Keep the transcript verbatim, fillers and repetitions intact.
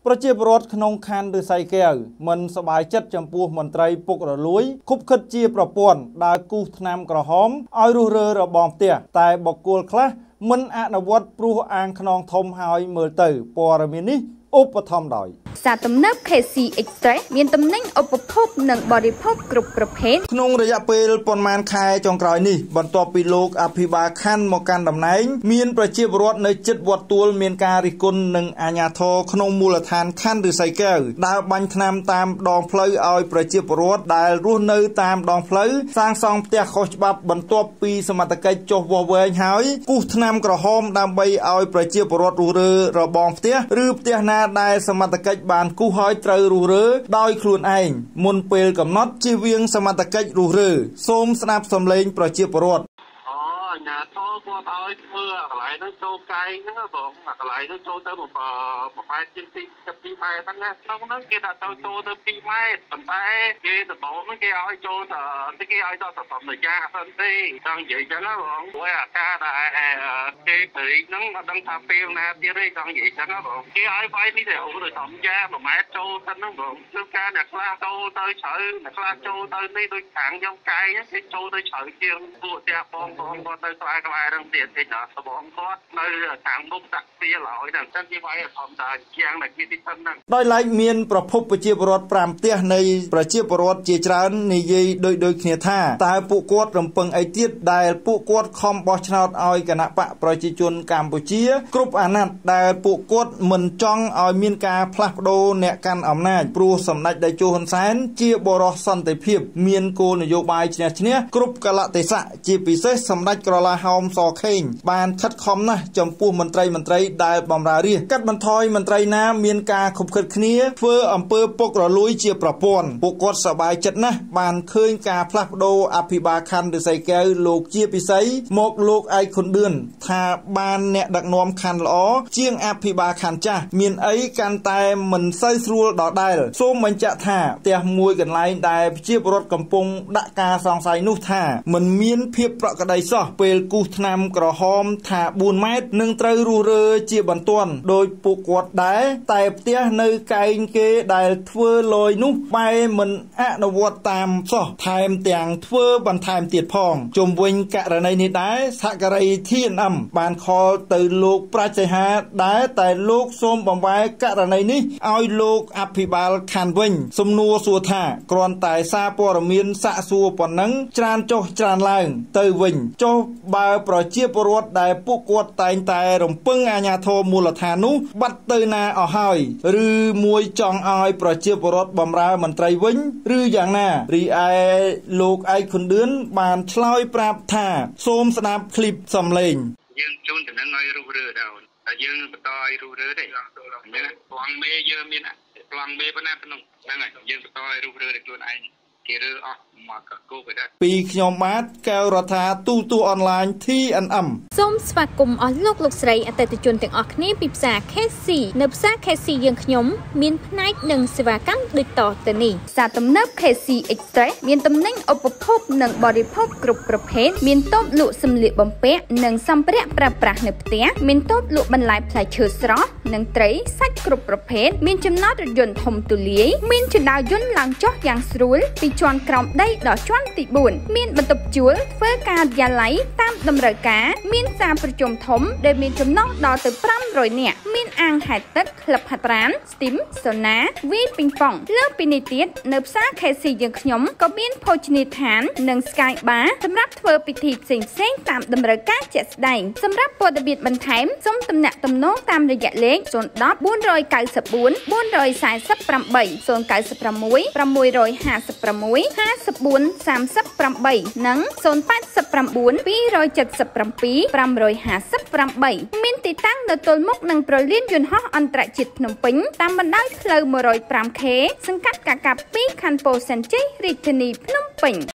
ប្រជាពលរដ្ឋក្នុងខណ្ឌឫស្សីកែវមិនសប្បាយចិត្តចំពោះមន្ត្រីពុករលួយខុបខិតជាប្រព័ន្ធដើរគូសថ្នាំក្រហមឲ្យរុះរើរបងផ្ទះតែបុគ្គលខ្លះមិនអនុវត្តព្រោះអាងខ្នងធំហើយមើលទៅព័ត៌មាននេះឧបត្ថម្ភដោយសាទំនើប ខេ ស៊ី Express មានតំណែងឧបភោគនិងបរិភោគគ្រប់ប្រភេទក្នុងរយៈពេលប៉ុន្មានខែចុងក្រោយនេះបន្ទាប់ពីលោកអភិបាលខណ្ឌមកកាន់តំណែងមានប្រជាពលរដ្ឋនៅជិតវត្តទួលមានការរិះគន់នឹងអាជ្ញាធរក្នុងមូលដ្ឋានខណ្ឌឫស្សីកែវដើរបាញ់ថ្នាំតាមដងផ្លូវឲ្យប្រជាពលរដ្ឋដែលរស់នៅតាមដងផ្លូវសាងសង់ផ្ទះខុសច្បាប់បន្ទាប់ពីសមត្ថកិច្ចចុះវាស់វែងហើយគូសថ្នាំក្រហមដើម្បីឲ្យប្រជាពលរដ្ឋរស់រើរបងផ្ទះឬផ្ទះណាដែលសមត្ថកិច្ចបានគូសឲ្យត្រូវរុះរើដោយខ្លួនឯងមុនពេលកំណត់ជៀសវាងសមត្ថកិច្ចរុះរើសូមស្ដាប់សម្លេងប្រជាពលរដ្ឋអាញាធរគាត់ឲ្យធ្វើកន្លែងហ្នឹងចូលកែងហ្នឹងបងកន្លែងហ្នឹងចូលទៅប្រហែលជាពីពីម៉ែត្រហ្នឹងណាក្នុងហ្នឹងគេដាក់ទៅចូលទៅពីម៉ែត្រប៉ុន្តែគេដំបូងហ្នឹងគេឲ្យចូលទៅគេឲ្យដល់សន្យាអត់ទេចង់និយាយចឹងណាបងព្រោះអាការដែលគេព្រីហ្នឹងអត់ដឹងថាពេលណាទៀតទេចង់និយាយចឹងណាបងគេឲ្យវាយនេះទៅទៅសន្យាមួយម៉ែត្រចូលទៅហ្នឹងបងគឺការអ្នកខ្លះចូលទៅជ្រៅអ្នកខ្លះចូលទៅនេះដូចខាងខ្ញុំកែងគេចូលទៅជ្រៅជាងពួកផ្ទះបងបងគាត់ទៅស្អាតក្បែរនឹងទៀតទេណាបងគាត់នៅខាងមុខដាក់ពីឡើយតែចឹងគេវាយធម្មតាជាងតែគេទីហ្នឹងដោយឡែកមានប្រភពប្រជាពលរដ្ឋប្រាំផ្ទះនៃប្រជាពលរដ្ឋជាច្រើននិយាយដូចដូចគ្នាថាតើពួកគាត់រំពឹងអីទៀតដែលពួកគាត់ខំបោះឆ្នោតឲ្យគណៈបកប្រជាជនកម្ពុជាគ្រប់អាណត្តិដែលពួកគាត់មិនចង់ឲ្យមានការផ្លាស់ប្ដូរអ្នកកាន់អំណាចព្រោះសម្ដេចតេជោហ៊ុនសែនជាបរិសុទ្ធសន្តិភាពមានគោលនយោបាយឈ្នះឈ្នះគ្រប់កលៈទេសៈជាពិសេសសម្ដេចក្រឡាហោមសខេងបានខិតខំណាស់ចំពោះមន្ត្រីមន្ត្រីដែលបម្រើរាជកាត់បន្ថយមន្ត្រីណាមានការខុបខិតគ្នាធ្វើអំពើពុករលួយជាប្រព័ន្ធពួកគាត់សប្បាយចិត្តណាស់បានឃើញការផ្លាស់ប្ដូរអភិបាលខណ្ឌឫស្សីកែវលោកជាពិសីមកលោកឯកខុនឌឿនថាបានអ្នកដឹកនាំខណ្ឌល្អជាងអភិបាលខណ្ឌចាស់មានអីកាន់តែមិនសូវស្រួលដដែលសូមបញ្ជាក់ថាផ្ទះមួយកន្លែងដែលប្រជាពលរដ្ឋកំពុងដាក់ការសង្ស័យនោះថាមិនមានភាពប្រក្រតីសោះពេលគូសថ្នាំក្រហមថាបួនម៉ែត្រនឹងត្រូវរុះរើជាបន្ទាន់ដោយពួកគាត់ដែរតែផ្ទះនៅកែងគេដែលធ្វើលយនោះបែរមិនអនុវត្តតាមសោះថែមទាំងធ្វើបន្ថែមទៀតផងជុំវិញករណីនេះដែរសហការី ធី អេន អឹម បានខលទៅលោកប្រាជ្ញសីហាដែរតែលោកសូមបំវែករណីនេះឲ្យលោកអភិបាលខណ្ឌវិញសំណួរសួរថាគ្រាន់តែសារព័ត៌មានសាកសួរប៉ុណ្ណឹងច្រើនចុះច្រើនឡើងទៅវិញចុះបើប្រជាពលរដ្ឋដែលពួកគាត់តែងតែរំពឹងអាជ្ញាធរមូលដ្ឋាននោះបាត់ទៅណាអស់ហើយឬមួយចង់ឲ្យប្រជាពលរដ្ឋបម្រើមន្ត្រីវិញឬយ៉ាងណារីឯលោកឯកខុនឌឿនបានឆ្លើយប្រាប់ថាសូមស្ដាប់ឃ្លីបសំឡេងយើងជូនតំណែងឲ្យរុះរើដែរតែយើងបន្តឲ្យរុះរើទេអញ្ចឹងប្លង់មេយើងមានប្លង់មេប៉ុណ្ណាក្នុងហ្នឹងហើយយើងបន្តឲ្យរុះរើដោយខ្លួនឯងគេរើអស់មកកោកដែរពីខ្ញុំបាទកែវរដ្ឋាទូទូអនឡាញ ធី អេន អឹមសូមស្វាគមន៍អស់លោកលោកស្រីអតិថិជនទាំងអស់គ្នាពីផ្សារ ខេ ស៊ី នៅផ្សារ ខេ ស៊ី យើងខ្ញុំមានផ្នែកនិងសេវាកម្មដូចតទៅនេះផ្សារទំនើប ខេ ស៊ី Express មានតំណែងឧបភោគនិងបរិភោគគ្រប់ប្រភេទមានតូបលក់សម្លៀកបំពាក់និងសម្ភារៈប្រើប្រាស់នៅផ្ទះមានតូបលក់បន្លែផ្លែឈើស្រស់និងត្រីសាច់គ្រប់ប្រភេទមានចំណតរថយន្តធំទូលាយមានជណ្ដើរយន្តឡើងចុះយ៉ាងស្រួលពីជាន់ក្រោមដីដល់ជាន់ទីបួនមានបន្ទប់ជួលធ្វើការិយាល័យតាមតម្រូវការមានសាលប្រជុំធំដែលមានចំណុះដល់ទៅប្រាំរយនាក់មានអាងហែលទឹកក្លឹបហាត់ប្រាណស្ទីមសូណាវាយពីងប៉ុងលើពីនេះទៀតនៅផ្សារ ខេ ស៊ី យើងខ្ញុំក៏មានភោជនីយដ្ឋាននិង Sky Bar សម្រាប់ធ្វើពិធីផ្សេងផ្សេងតាមតម្រូវការជាក់ស្ដែងសម្រាប់ព័ត៌មានបន្ថែមសូមទំនាក់ទំនងតាមរយៈលេខศูนย์ ដប់ បួនរយកៅសិបបួន បួនរយសាសិបប្រាំបី ศูนย์ เก้า หก หก ប្រាំមួយរយห้าสิบหก ห้าสิบสี่ สามสิบแปดនិង ศูนย์ แปด เก้า ពីររយเจ็ดสิบเจ็ด ប្រាំរយห้าสิบแปดមានទីតាំងនៅទល់មុខនឹងប្រលានយន្តហោះអន្តរជាតិភ្នំពេញតាមបណ្ដោយផ្លូវmột không nămខេសង្កាត់កាកាពីខណ្ឌពោធិ៍សែនជ័យរាជធានីភ្នំពេញ